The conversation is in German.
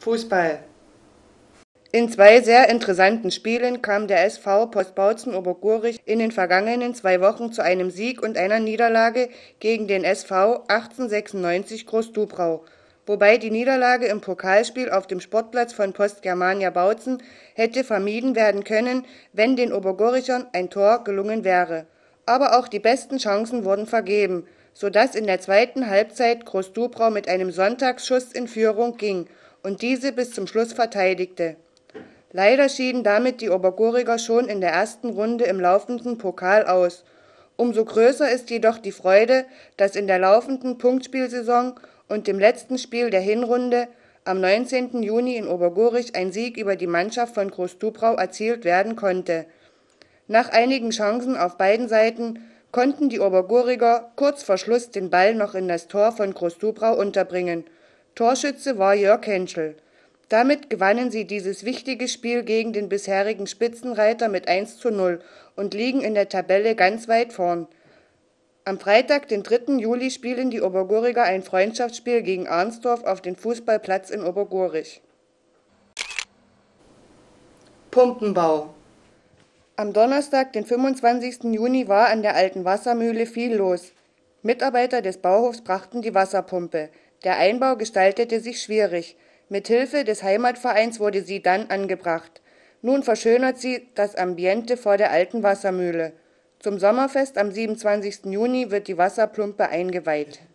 Fußball. In zwei sehr interessanten Spielen kam der SV Postbautzen Obergurich in den vergangenen 2 Wochen zu einem Sieg und einer Niederlage gegen den SV 1896 Groß-Dubrau, wobei die Niederlage im Pokalspiel auf dem Sportplatz von Post Germania Bautzen hätte vermieden werden können, wenn den Obergurichern ein Tor gelungen wäre. Aber auch die besten Chancen wurden vergeben, sodass in der zweiten Halbzeit Groß-Dubrau mit einem Sonntagsschuss in Führung ging und diese bis zum Schluss verteidigte. Leider schieden damit die Oberguriger schon in der ersten Runde im laufenden Pokal aus. Umso größer ist jedoch die Freude, dass in der laufenden Punktspielsaison und dem letzten Spiel der Hinrunde am 19. Juni in Obergurich ein Sieg über die Mannschaft von Groß-Dubrau erzielt werden konnte. Nach einigen Chancen auf beiden Seiten konnten die Oberguriger kurz vor Schluss den Ball noch in das Tor von Groß-Dubrau unterbringen. Torschütze war Jörg Henschel. Damit gewannen sie dieses wichtige Spiel gegen den bisherigen Spitzenreiter mit 1:0 und liegen in der Tabelle ganz weit vorn. Am Freitag, den 3. Juli, spielen die Oberguriger ein Freundschaftsspiel gegen Arnsdorf auf dem Fußballplatz in Obergurich. Pumpenbau. Am Donnerstag, den 25. Juni, war an der alten Wassermühle viel los. Mitarbeiter des Bauhofs brachten die Wasserpumpe. Der Einbau gestaltete sich schwierig. Mit Hilfe des Heimatvereins wurde sie dann angebracht. Nun verschönert sie das Ambiente vor der alten Wassermühle. Zum Sommerfest am 27. Juni wird die Wasserpumpe eingeweiht.